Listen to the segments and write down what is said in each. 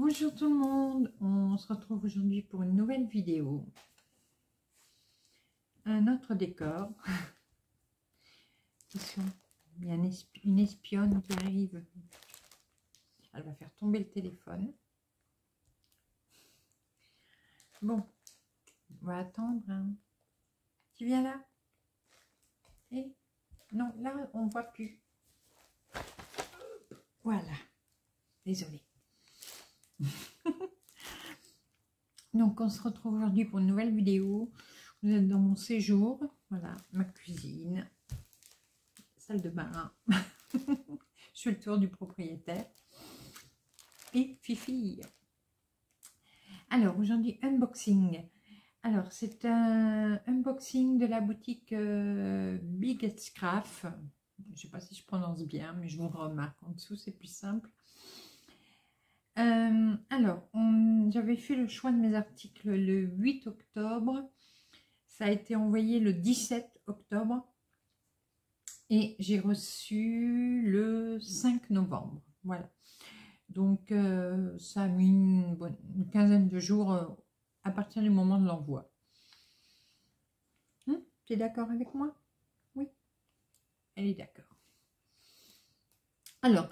Bonjour tout le monde, on se retrouve aujourd'hui pour une nouvelle vidéo. Un autre décor. Attention, il y a une espionne qui arrive. Elle va faire tomber le téléphone. Bon, on va attendre. Hein. Tu viens là? Et non, là on ne voit plus. Voilà, désolée. Donc on se retrouve aujourd'hui pour une nouvelle vidéo. Vous êtes dans mon séjour, voilà, ma cuisine, salle de bain. Je fais le tour du propriétaire et Fifi. Alors aujourd'hui unboxing. Alors c'est un unboxing de la boutique Biggest Craft. Je ne sais pas si je prononce bien, mais je vous remarque en dessous, c'est plus simple. Alors, j'avais fait le choix de mes articles le 8 octobre. Ça a été envoyé le 17 octobre. Et j'ai reçu le 5 novembre. Voilà. Donc, ça a mis une quinzaine de jours à partir du moment de l'envoi. Tu es d'accord avec moi? Oui. Elle est d'accord. Alors,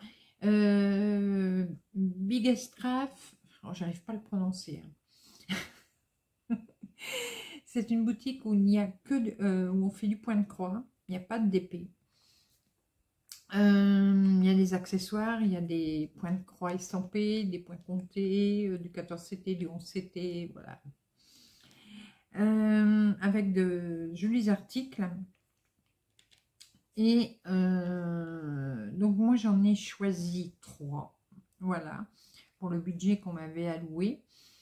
Biggest Craft, oh, j'arrive pas à le prononcer. Hein. C'est une boutique où il n'y a que où on fait du point de croix, il n'y a pas de DP. Il y a des accessoires, il y a des points de croix estampés, des points comptés, du 14CT, du 11CT, voilà. Avec de jolis articles. Et donc moi j'en ai choisi 3, voilà, pour le budget qu'on m'avait alloué.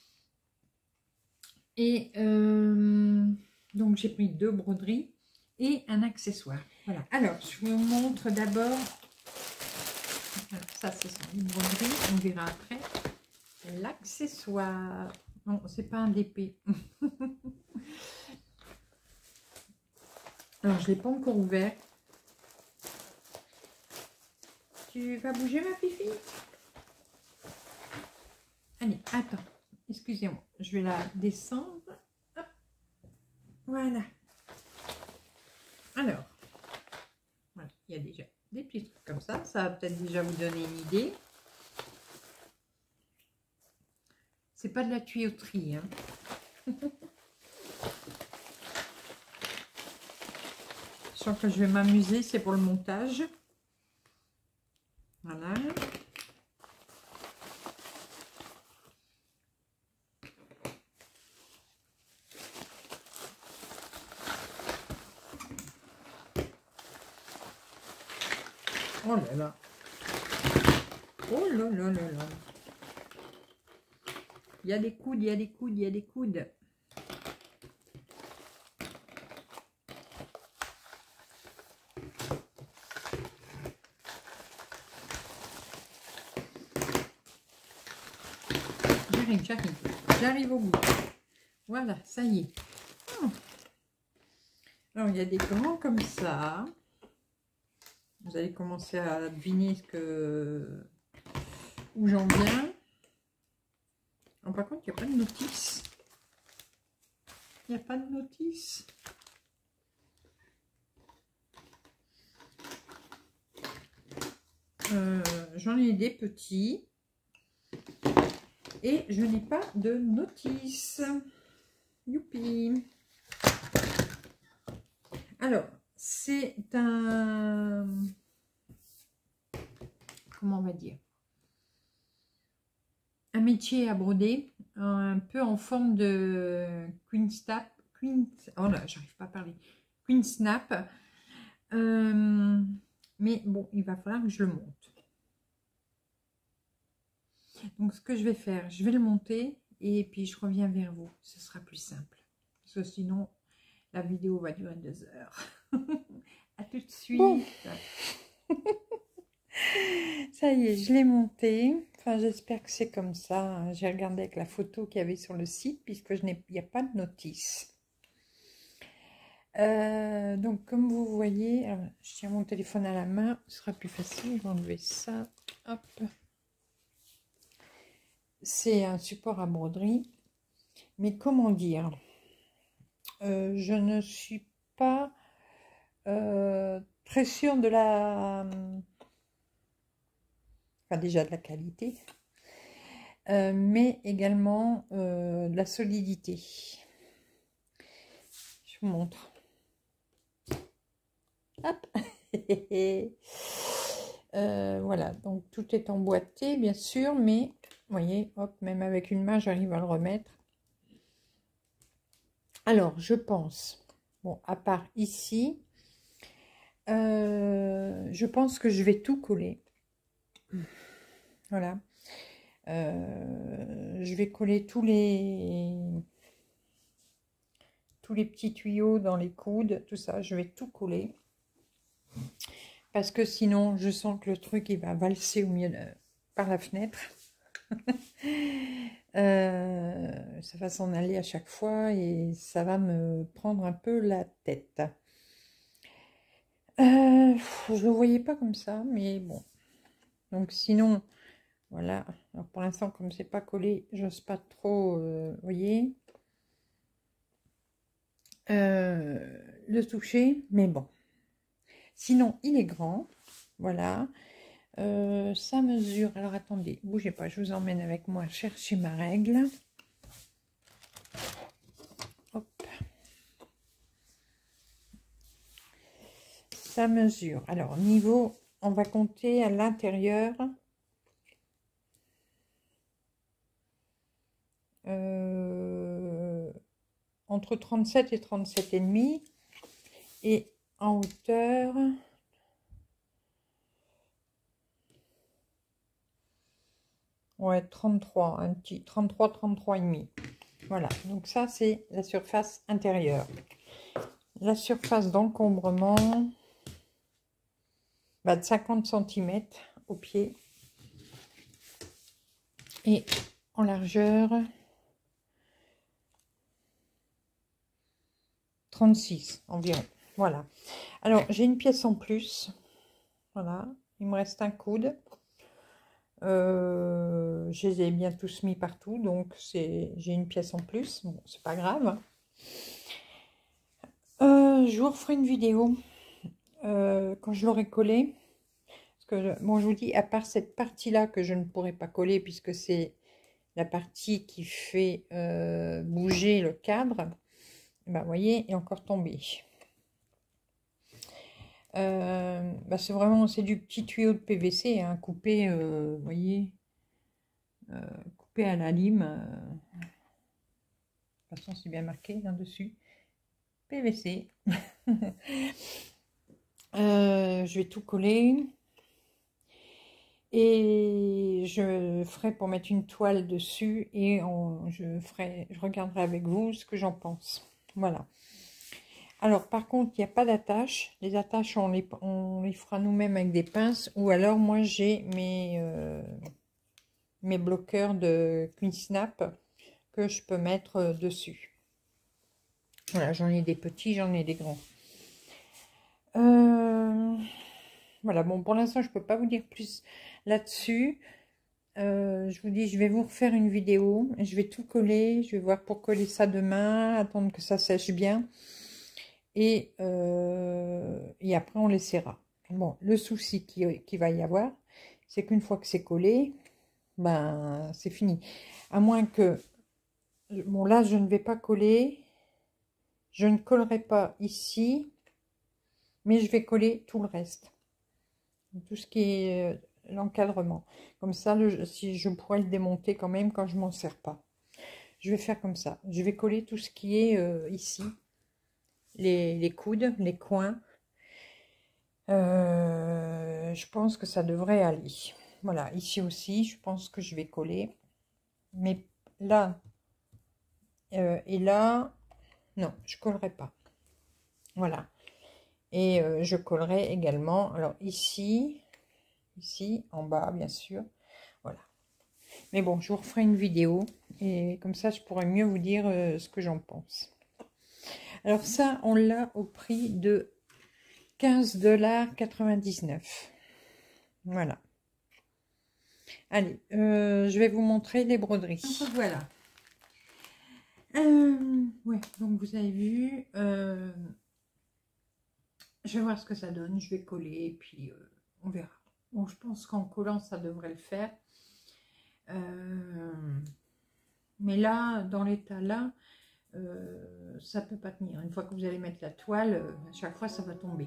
Et donc j'ai pris 2 broderies et un accessoire. Voilà. Alors je vous montre d'abord. Ça ce sont les broderies, on verra après. L'accessoire. Non, c'est pas un DP. Alors je l'ai pas encore ouvert. Tu vas bouger ma Fifi? Allez, attends. Excusez-moi. Je vais la descendre. Hop. Voilà. Alors. Voilà. Il y a déjà des petits trucs comme ça. Ça va peut-être déjà vous donner une idée. C'est pas de la tuyauterie. Hein. Je sens que je vais m'amuser. C'est pour le montage. Voilà. Oh là là. Oh là là là là. Il y a des coudes, il y a des coudes, il y a des coudes. J'arrive au bout. Voilà, ça y est. Alors, il y a des grands comme ça. Vous allez commencer à deviner où j'en viens. Alors, par contre, il n'y a pas de notice. Il n'y a pas de notice. J'en ai des petits. Et je n'ai pas de notice. Youpi. Alors, c'est un... Comment on va dire? Un métier à broder, un peu en forme de Queen Snap. Oh là, j'arrive pas à parler. Queen Snap. Mais bon, il va falloir que je le monte. Donc, ce que je vais faire, je vais le monter et puis je reviens vers vous. Ce sera plus simple. Parce que sinon, la vidéo va durer 2 heures. À tout de suite. Bon. Ça y est, je l'ai monté. Enfin, j'espère que c'est comme ça. J'ai regardé avec la photo qu'il y avait sur le site puisque il n'y a pas de notice. Donc, comme vous voyez, alors, je tiens mon téléphone à la main. Ce sera plus facile. Je vais enlever ça. Hop. c'est un support à broderie. Mais comment dire, je ne suis pas très sûre de la... Enfin, déjà de la qualité, mais également de la solidité. Je vous montre. Hop. Voilà, donc tout est emboîté, bien sûr, mais vous voyez, hop, même avec une main, j'arrive à le remettre. Alors, je pense, bon, à part ici, je pense que je vais tout coller. Voilà. Je vais coller tous les petits tuyaux dans les coudes, tout ça, je vais tout coller. Parce que sinon, je sens que le truc, il va valser au milieu par la fenêtre. Ça va s'en aller à chaque fois et ça va me prendre un peu la tête. Je ne le voyais pas comme ça, mais bon. Donc sinon, voilà. Alors pour l'instant, comme c'est pas collé, j'ose pas trop, vous voyez, le toucher. Mais bon. Sinon, il est grand. Voilà. Ça mesure. Alors attendez, bougez pas, je vous emmène avec moi chercher ma règle. Hop. Ça mesure. Alors, niveau, on va compter à l'intérieur. Entre 37 et 37,5. Et en hauteur, ouais, 33, un petit 33, 33,5. Voilà, donc ça c'est la surface intérieure. La surface d'encombrement, de 50 cm au pied. Et en largeur, 36 environ. Voilà. Alors, j'ai une pièce en plus. Voilà. Il me reste un coude. Je les ai bien tous mis partout. Donc, j'ai une pièce en plus. Bon, c'est pas grave. Je vous referai une vidéo quand je l'aurai collé. Parce que, bon, je vous dis, à part cette partie-là que je ne pourrai pas coller puisque c'est la partie qui fait bouger le cadre. Vous voyez, il est encore tombé. C'est vraiment, c'est du petit tuyau de PVC, hein, coupé, vous voyez, coupé à la lime. De toute façon, c'est bien marqué là-dessus. PVC. Je vais tout coller. Et je ferai pour mettre une toile dessus et je regarderai avec vous ce que j'en pense. Voilà. Alors, par contre, il n'y a pas d'attache. Les attaches, on les fera nous-mêmes avec des pinces. Ou alors, moi, j'ai mes bloqueurs de Queen Snap que je peux mettre dessus. Voilà, j'en ai des petits, j'en ai des grands. Voilà, bon, pour l'instant, je ne peux pas vous dire plus là-dessus. Je vous dis, je vais vous refaire une vidéo. Je vais tout coller. Je vais voir pour coller ça demain. Attendre que ça sèche bien. Et après, on laissera. Bon, le souci qu'il va y avoir, c'est qu'une fois que c'est collé, ben, c'est fini. À moins que... Bon, là, je ne vais pas coller. Je ne collerai pas ici. Mais je vais coller tout le reste. Tout ce qui est l'encadrement. Comme ça, si je pourrais le démonter quand même quand je m'en sers pas. Je vais faire comme ça. Je vais coller tout ce qui est ici. Les coudes, les coins. Je pense que ça devrait aller. Voilà, ici aussi, je pense que je vais coller. Mais là et là, non, je collerai pas. Voilà. Et je collerai également, alors ici, en bas, bien sûr. Voilà. Mais bon, je vous referai une vidéo. Et comme ça, je pourrai mieux vous dire ce que j'en pense. Alors ça, on l'a au prix de 15,99 $. Voilà. Allez, je vais vous montrer les broderies. Donc, voilà. Ouais, donc vous avez vu. Je vais voir ce que ça donne. Je vais coller et puis on verra. Bon, je pense qu'en collant, ça devrait le faire. Mais là, dans l'état là, ça peut pas tenir. Une fois que vous allez mettre la toile, à chaque fois, ça va tomber.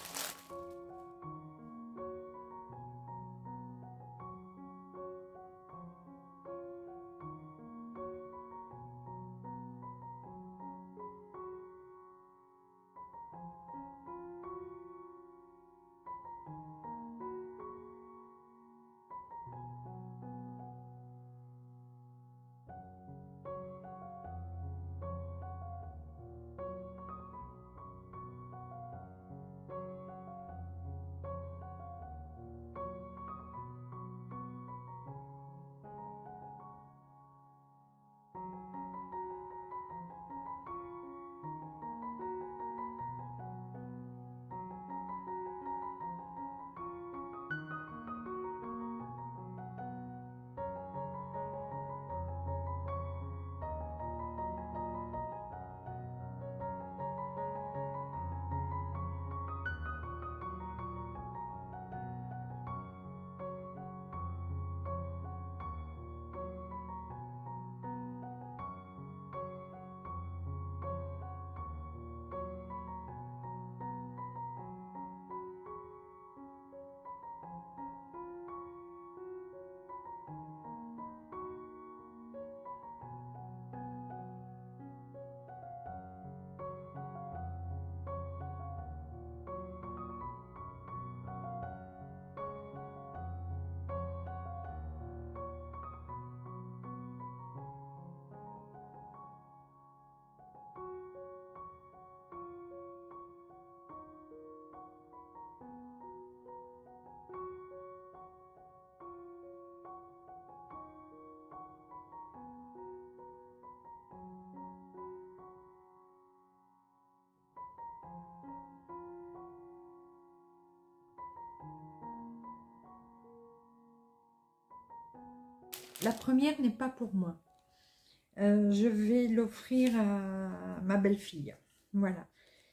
La première n'est pas pour moi. Je vais l'offrir à ma belle-fille. Voilà.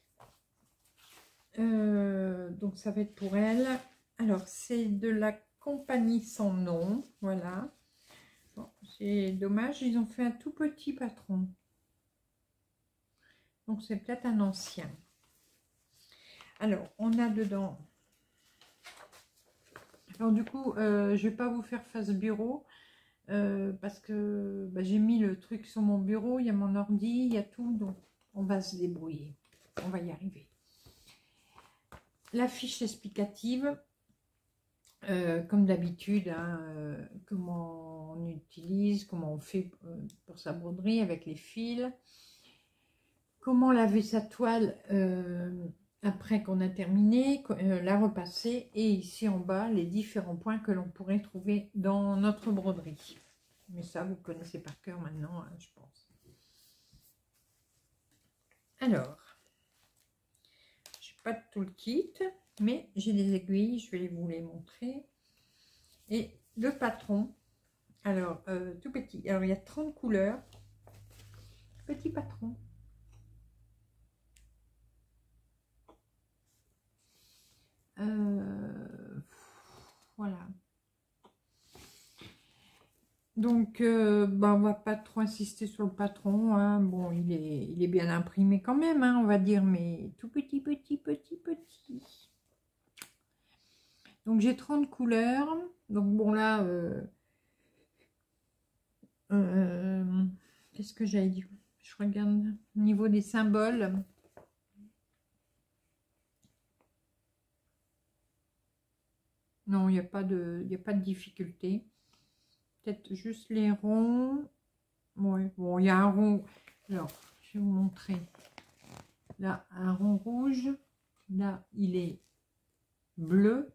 Donc ça va être pour elle. Alors c'est de la compagnie sans nom. Voilà. Bon, c'est dommage, ils ont fait un tout petit patron. Donc c'est peut-être un ancien. Alors on a dedans. Alors du coup, je vais pas vous faire face bureau. Parce que bah, j'ai mis le truc sur mon bureau, il y a mon ordi, il y a tout, donc on va se débrouiller, on va y arriver. La fiche explicative, comme d'habitude, hein, comment on utilise, comment on fait pour sa broderie avec les fils, comment laver sa toile après qu'on a terminé, la repasser, et ici en bas, les différents points que l'on pourrait trouver dans notre broderie. Mais ça, vous connaissez par cœur maintenant, hein, je pense. Alors, je n'ai pas tout le kit, mais j'ai des aiguilles, je vais vous les montrer. Et le patron, alors, tout petit. Alors, il y a 30 couleurs. Petit patron. Voilà. Donc, bah, on va pas trop insister sur le patron. Hein. Bon, il est bien imprimé quand même, hein, on va dire, mais tout petit, petit, petit, petit. Donc, j'ai 30 couleurs. Donc, bon, là, qu'est-ce que j'avais dit? Je regarde au niveau des symboles. Non, il n'y a pas de difficulté. Peut-être juste les ronds. Ouais, bon, il y a un rond. Alors, je vais vous montrer. Là, un rond rouge. Là, il est bleu.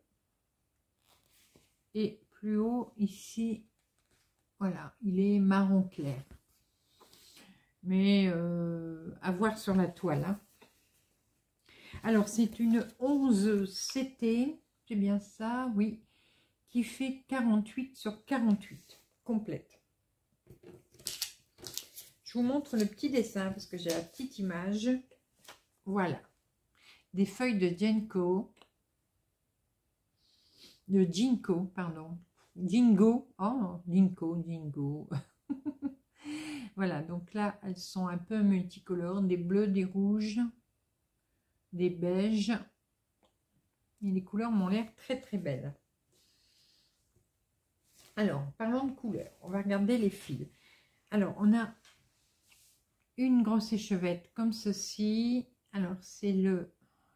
Et plus haut, ici, voilà, il est marron clair. Mais à voir sur la toile. Hein. Alors, c'est une 11 CT. C'est bien ça, oui. qui fait 48 sur 48, complète. Je vous montre le petit dessin parce que j'ai la petite image. Voilà. Des feuilles de Ginkgo. De Ginkgo, pardon. Jingo. Oh, Ginkgo. Voilà, donc là, elles sont un peu multicolores. Des bleus, des rouges, des beiges. Et les couleurs m'ont l'air très très belles. Alors, parlons de couleurs. On va regarder les fils. Alors, on a une grosse échevette comme ceci. Alors, c'est le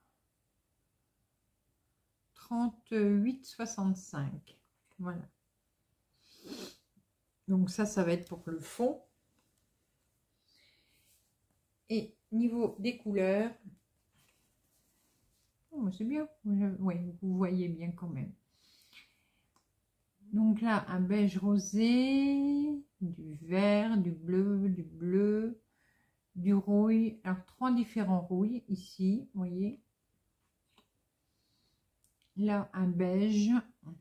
38,65. Voilà. Donc ça va être pour le fond. Et niveau des couleurs, oh, c'est bien. Oui, vous voyez bien quand même. Donc là, un beige rosé, du vert, du bleu, du rouille. Alors, 3 différents rouilles ici, vous voyez. Là, un beige,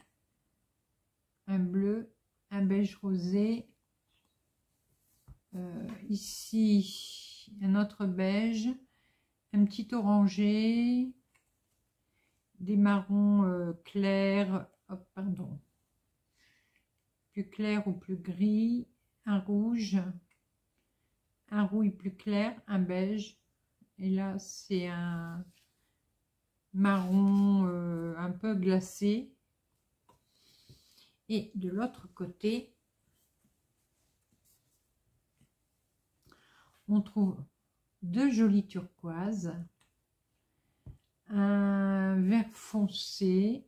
un bleu, un beige rosé. Ici, un autre beige, un petit orangé, des marrons clairs, hop, pardon, plus clair ou plus gris, un rouge, un rouille plus clair, un beige, et là c'est un marron un peu glacé. Et de l'autre côté, on trouve 2 jolies turquoises, un vert foncé,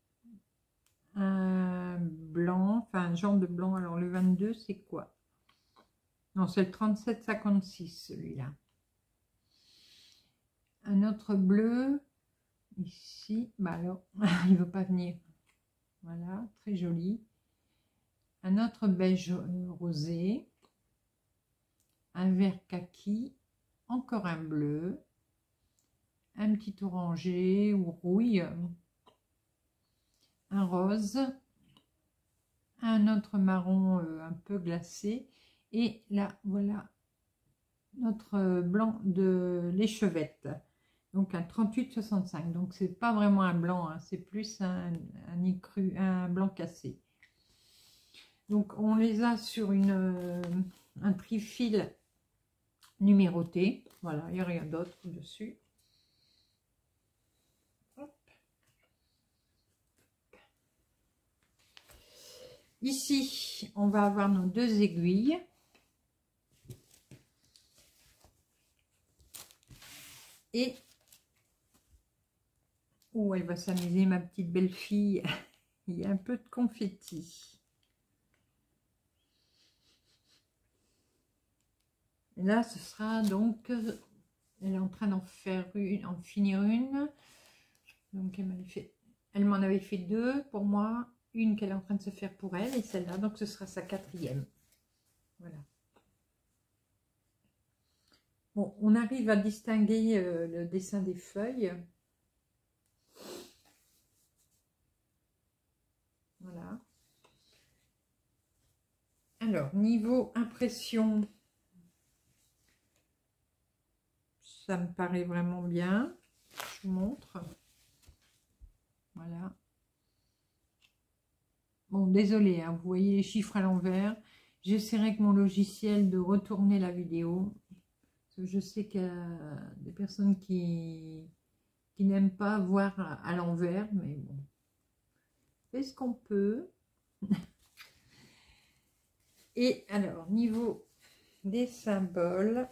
un blanc, enfin un genre de blanc. Alors le 22 c'est quoi? Non, c'est le 37,56 celui-là. Un autre bleu ici, bah alors il veut pas venir. Voilà, très joli. Un autre beige rosé, un vert kaki, encore un bleu, un petit orangé ou rouille, un rose, un autre marron un peu glacé, et là voilà notre blanc de l'échevette, donc un 38,65. Donc c'est pas vraiment un blanc, hein, c'est plus un blanc cassé. Donc on les a sur un trifil numéroté. Voilà, il n'y a rien d'autre dessus. Hop. Ici, on va avoir nos 2 aiguilles. Et où elle va s'amuser, ma petite belle-fille. Il y a un peu de confetti. Et là, ce sera donc, elle est en train d'en finir une. Donc, elle m'en avait fait 2 pour moi, une qu'elle est en train de se faire pour elle, et celle-là, donc ce sera sa 4e. Voilà. Bon, on arrive à distinguer le dessin des feuilles. Voilà. Alors, niveau impression, ça me paraît vraiment bien. Je vous montre. Voilà. Bon, désolé, hein, vous voyez les chiffres à l'envers. J'essaierai avec mon logiciel de retourner la vidéo. Parce que je sais qu'il y a des personnes qui n'aiment pas voir à l'envers, mais bon. Fait ce qu'on peut. Et alors, niveau des symboles,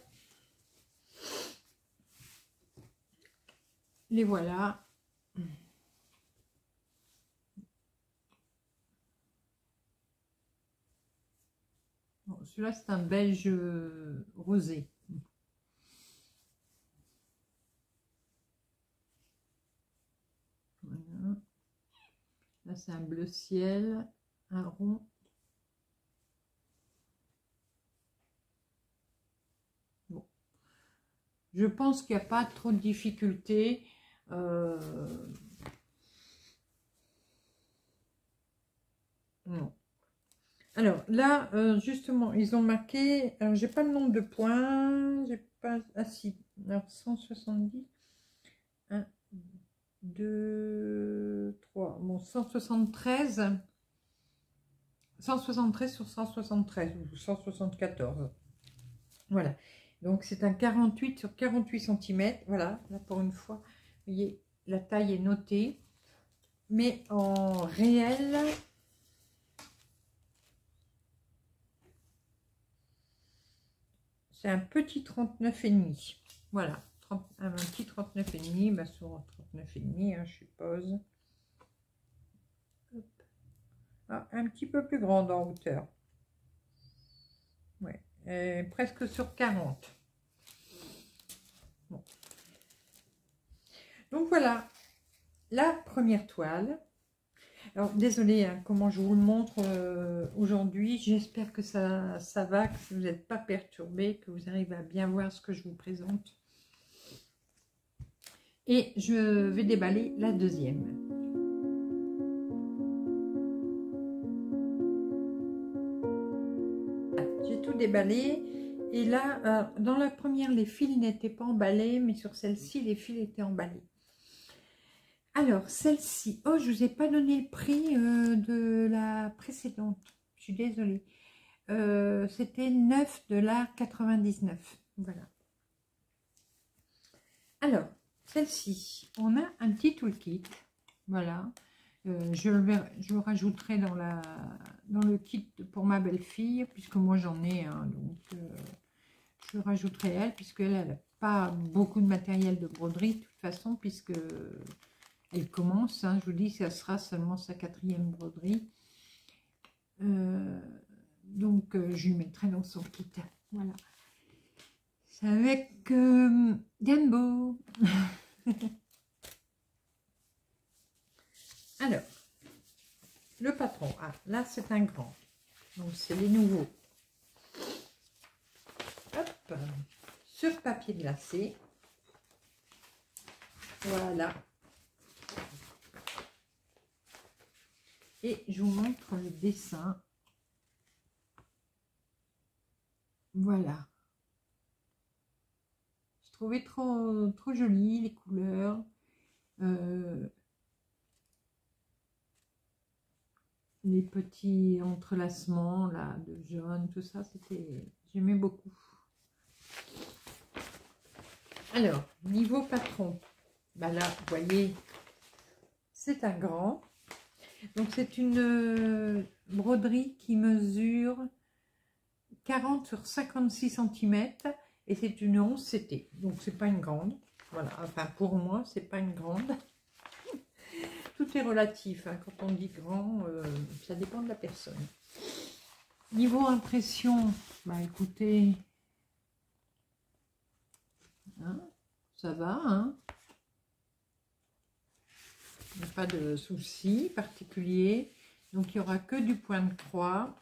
les voilà. Bon, celui-là, c'est un beige rosé. Voilà. Là, c'est un bleu ciel, un rond. Bon. Je pense qu'il n'y a pas trop de difficultés. Non. Alors là, justement, ils ont marqué, alors j'ai pas le nombre de points, j'ai pas, ah si, alors 170, 1, 2, 3, bon, 173 sur 173, ou 174, voilà. Donc c'est un 48 sur 48 cm, voilà, là pour une fois, vous voyez, la taille est notée, mais en réel, c'est un petit 39,5. Voilà, un petit 39,5, bah sur 39,5, hein, je suppose. Hop. Ah, un petit peu plus grande en hauteur. Ouais, presque sur 40. Bon. Donc voilà, la première toile. Alors désolé, hein, comment je vous le montre aujourd'hui. J'espère que ça va, que vous n'êtes pas perturbé, que vous arrivez à bien voir ce que je vous présente. Et je vais déballer la deuxième. J'ai tout déballé. Et là, dans la première, les fils n'étaient pas emballés, mais sur celle-ci, les fils étaient emballés. Alors, celle-ci, oh, je ne vous ai pas donné le prix de la précédente. Je suis désolée. C'était 9,99 $. Voilà. Alors, celle-ci, on a un petit toolkit. Voilà. Je le rajouterai dans le kit pour ma belle-fille, puisque moi j'en ai un. Donc, je rajouterai elle, puisqu'elle n'a pas beaucoup de matériel de broderie, de toute façon, puisque elle commence. Hein, je vous dis, ça sera seulement sa 4e broderie. Donc, je lui mettrai dans son kit. Voilà. C'est avec Ganbo. Alors, le patron. Ah, là, c'est un grand. Donc, c'est les nouveaux. Hop. Sur papier glacé. Voilà. Et je vous montre le dessin. Voilà. Je trouvais trop joli les couleurs. Les petits entrelacements là de jaune, tout ça, j'aimais beaucoup. Alors, niveau patron, bah là, vous voyez, c'est un grand. Donc, c'est une broderie qui mesure 40 sur 56 cm et c'est une 11 CT. Donc, c'est pas une grande. Voilà, enfin, pour moi, c'est pas une grande. Tout est relatif, hein. Quand on dit grand, ça dépend de la personne. Niveau impression, bah écoutez, hein, ça va, hein. Il n'y a pas de souci particulier. Donc il n'y aura que du point de croix.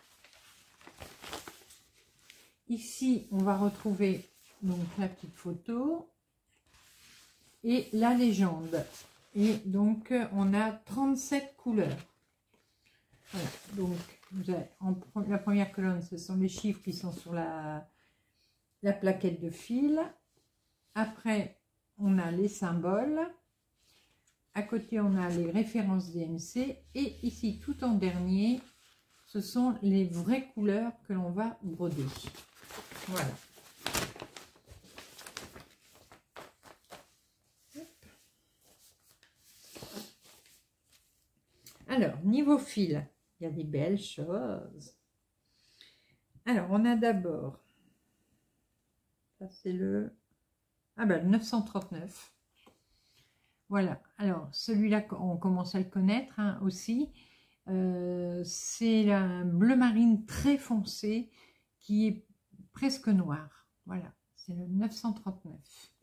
Ici, on va retrouver donc la petite photo et la légende. Et donc, on a 37 couleurs. Voilà, donc, vous avez, la première colonne, ce sont les chiffres qui sont sur la plaquette de fil. Après, on a les symboles. À côté, on a les références DMC. Et ici, tout en dernier, ce sont les vraies couleurs que l'on va broder. Voilà. Alors, niveau fil, il y a des belles choses. Alors, on a d'abord, ça c'est le 939. Voilà, alors celui-là, on commence à le connaître hein, aussi. C'est un bleu marine très foncé qui est presque noir. Voilà, c'est le 939.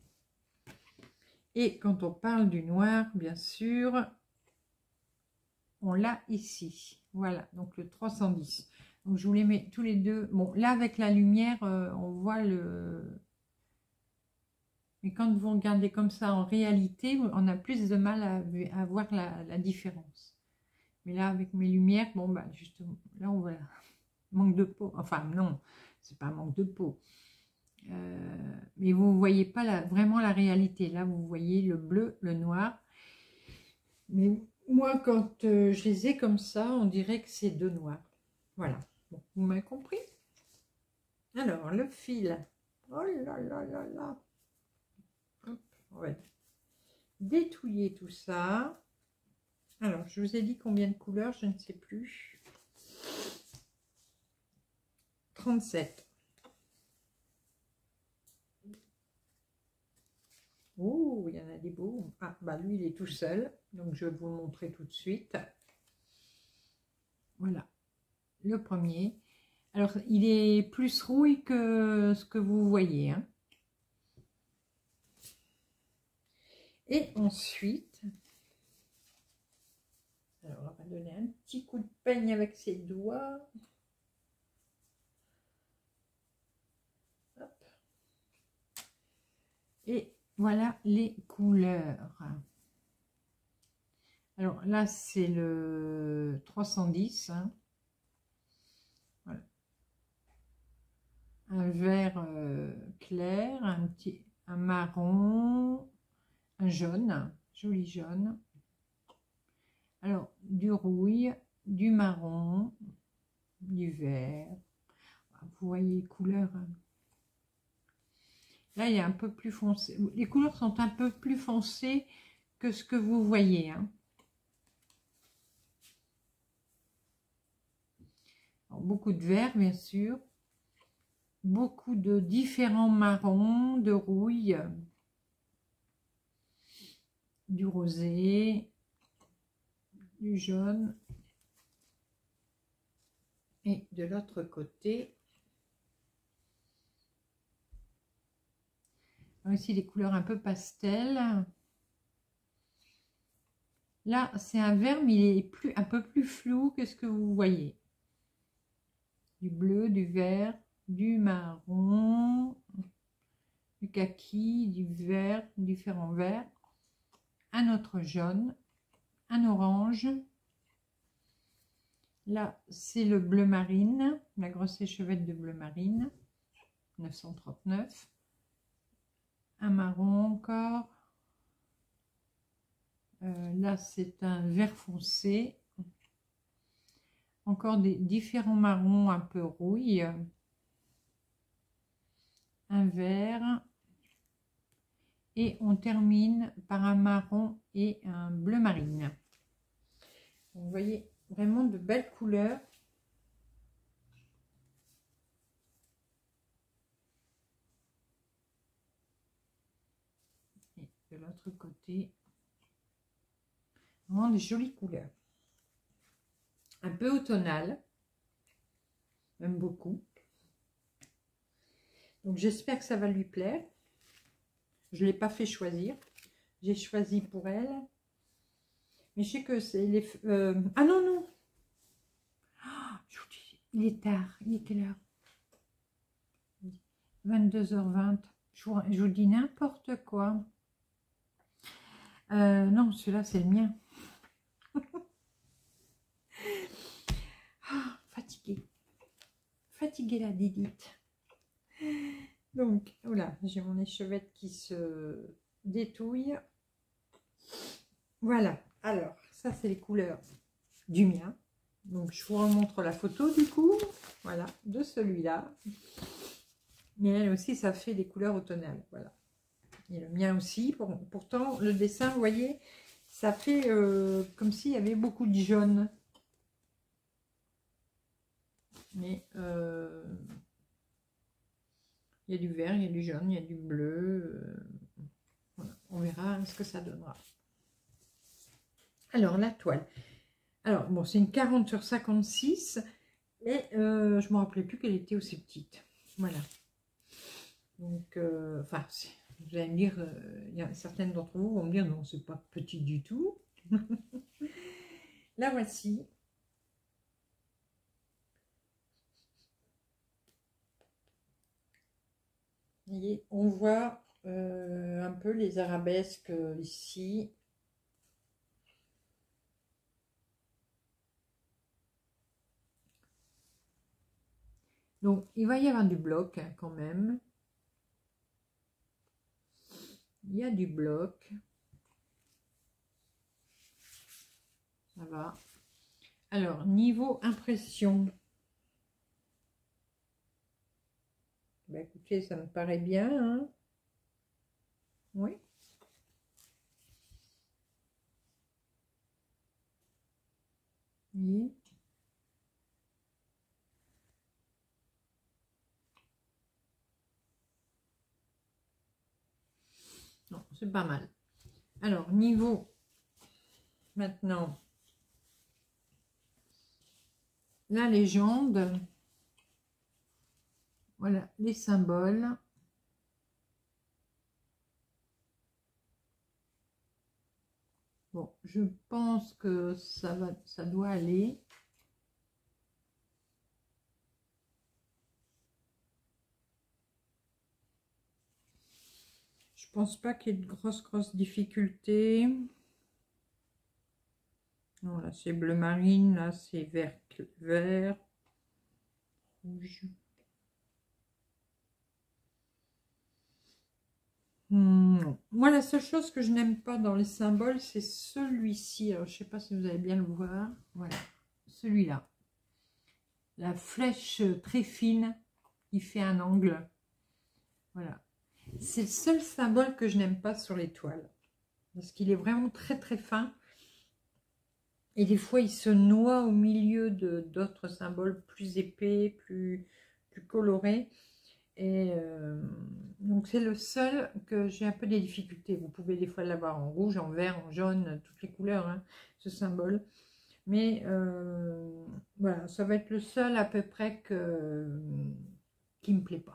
Et quand on parle du noir, bien sûr, on l'a ici. Voilà, donc le 310. Donc je vous les mets tous les deux. Bon, là avec la lumière, on voit le... Mais quand vous regardez comme ça en réalité, on a plus de mal à voir la différence. Mais là, avec mes lumières, bon, bah, justement, là, on voit manque de peau. Enfin, non, c'est pas un manque de peau. Mais vous ne voyez pas vraiment la réalité. Là, vous voyez le bleu, le noir. Mais moi, quand je les ai comme ça, on dirait que c'est deux noirs. Voilà. Bon, vous m'avez compris? Alors, le fil. Oh là là là là. Hop, on va détouiller tout ça. Alors, je vous ai dit combien de couleurs, je ne sais plus. 37. Oh, il y en a des beaux. Ah, bah lui, il est tout seul. Donc, je vais vous le montrer tout de suite. Voilà. Le premier. Alors, il est plus rouille que ce que vous voyez. Hein. Et ensuite, alors on va donner un petit coup de peigne avec ses doigts. Hop. Et voilà les couleurs. Alors là, c'est le 310. Hein. Voilà. Un vert clair, un marron, un jaune, joli jaune. Alors, du rouille, du marron, du vert. Vous voyez les couleurs. Là, il est un peu plus foncé. Les couleurs sont un peu plus foncées que ce que vous voyez. Hein. Alors, beaucoup de vert, bien sûr. Beaucoup de différents marrons, de rouille, du rosé, du jaune. Et de l'autre côté, aussi des couleurs un peu pastel. Là, c'est un vert, mais il est un peu plus flou que ce que vous voyez. Du bleu, du vert, du marron, du kaki, du vert, différents verts. Un autre jaune, un orange. Là, c'est le bleu marine, la grosse échevette de bleu marine, 939. Un marron encore. Là, c'est un vert foncé. Encore des différents marrons un peu rouille. Un vert. Et on termine par un marron et un bleu marine. Vous voyez vraiment de belles couleurs. Et de l'autre côté, vraiment des jolies couleurs. Un peu automnal, même beaucoup. Donc j'espère que ça va lui plaire. Je ne l'ai pas fait choisir. J'ai choisi pour elle. Mais je sais que c'est les... Ah non, non. Oh, je vous dis, il est tard. Il est quelle heure? 22h20. Je vous dis n'importe quoi. Non, celui-là, c'est le mien. Ah, fatiguée. Fatiguée la Didite. Donc, voilà, j'ai mon échevette qui se détouille. Voilà, alors, ça c'est les couleurs du mien. Donc, je vous remontre la photo du coup, voilà, de celui-là. Mais elle aussi, ça fait des couleurs automnales, voilà. Et le mien aussi, pourtant, le dessin, vous voyez, ça fait comme s'il y avait beaucoup de jaune. Mais il y a du vert, il y a du jaune, il y a du bleu. Voilà, on verra ce que ça donnera. Alors, la toile. Alors, bon, c'est une 40 sur 56. Mais je ne me rappelais plus qu'elle était aussi petite. Voilà. Donc, enfin, vous allez me dire, il y a certaines d'entre vous vont me dire, non, c'est pas petit du tout. La voici. Et on voit un peu les arabesques ici. Donc, il va y avoir du bloc hein, quand même. Il y a du bloc. Ça va. Alors, niveau impression. Bah, écoutez, ça me paraît bien. Hein. Oui. Oui. Non, c'est pas mal. Alors, niveau, maintenant, la légende. Voilà, les symboles. Bon, je pense que ça doit aller. Je pense pas qu'il y ait de grosses difficultés. Non, là c'est bleu marine, là c'est vert, rouge. Non. Moi, la seule chose que je n'aime pas dans les symboles, c'est celui-ci. Alors, je ne sais pas si vous allez bien le voir. Voilà, celui-là. La flèche très fine qui fait un angle. Voilà. C'est le seul symbole que je n'aime pas sur les toiles. Parce qu'il est vraiment très fin. Et des fois, il se noie au milieu d'autres symboles plus épais, plus colorés. Et donc, c'est le seul que j'ai un peu des difficultés. Vous pouvez des fois l'avoir en rouge, en vert, en jaune, toutes les couleurs, hein, ce symbole. Mais voilà, ça va être le seul à peu près qui me plaît pas.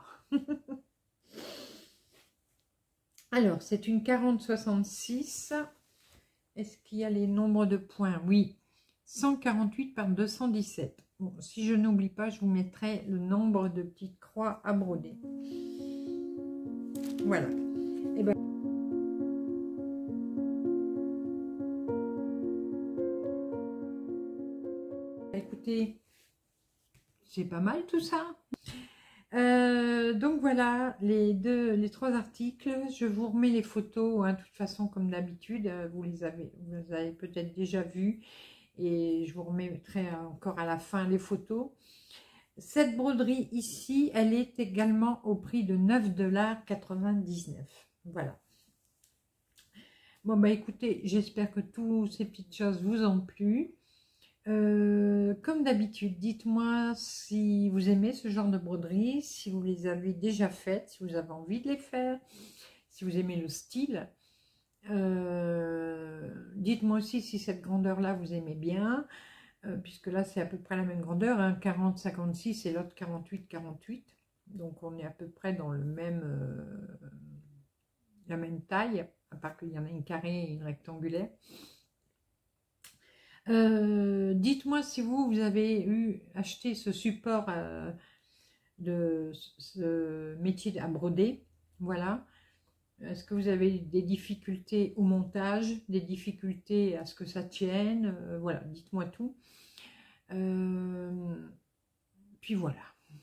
Alors, c'est une 40-66. Est-ce qu'il y a les nombres de points? Oui, 148 par 217. Bon, si je n'oublie pas, je vous mettrai le nombre de petites croix à broder. Voilà. Et ben, écoutez, c'est pas mal tout ça. Donc voilà, les trois articles. Je vous remets les photos, hein, de toute façon, comme d'habitude. Vous avez peut-être déjà vu. Et je vous remettrai encore à la fin les photos. Cette broderie ici, elle est également au prix de 9,99 $. Voilà. Bon, bah écoutez, j'espère que toutes ces petites choses vous ont plu. Comme d'habitude, dites-moi si vous aimez ce genre de broderie, si vous les avez déjà faites, si vous avez envie de les faire, si vous aimez le style. Dites-moi aussi si cette grandeur-là vous aimez bien, puisque là c'est à peu près la même grandeur, hein, 40-56 et l'autre 48-48. Donc on est à peu près dans le même, la même taille, à part qu'il y en a une carrée et une rectangulaire. Dites-moi si vous avez acheté ce support de ce métier à broder. Voilà. Est-ce que vous avez des difficultés au montage, des difficultés à ce que ça tienne? Voilà, dites-moi tout. Puis voilà.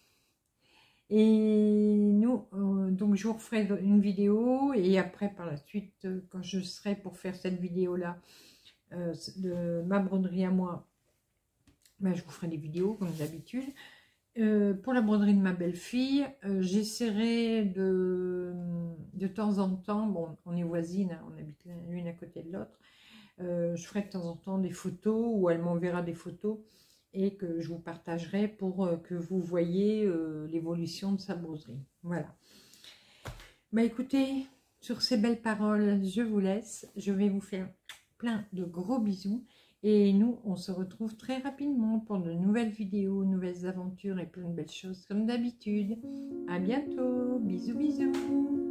Et nous, donc je vous referai une vidéo et après par la suite, quand je serai pour faire cette vidéo-là, de ma broderie à moi, ben, je vous ferai des vidéos comme d'habitude. Pour la broderie de ma belle-fille, j'essaierai de temps en temps, bon on est voisines, hein, on habite l'une à côté de l'autre, je ferai de temps en temps des photos ou elle m'enverra des photos et que je vous partagerai pour que vous voyez l'évolution de sa broderie. Voilà. Bah écoutez, sur ces belles paroles, je vous laisse. Je vais vous faire plein de gros bisous. Et nous, on se retrouve très rapidement pour de nouvelles vidéos, nouvelles aventures et plein de belles choses comme d'habitude. À bientôt. Bisous, bisous.